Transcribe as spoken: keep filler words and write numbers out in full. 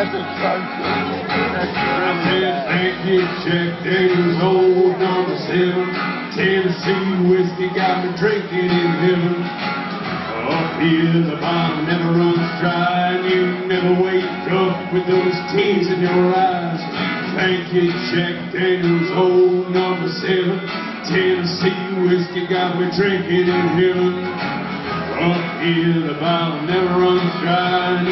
That's atrocious. That's I said, thank you, Jack Daniels, old number seven. Tennessee whiskey got me drinking in heaven. Up here the bottom never runs dry, and you never wake up with those tears in your eyes. Thank you, Jack Daniels, old number seven. Tennessee whiskey got me drinking in heaven. Up here the bottom never runs dry, and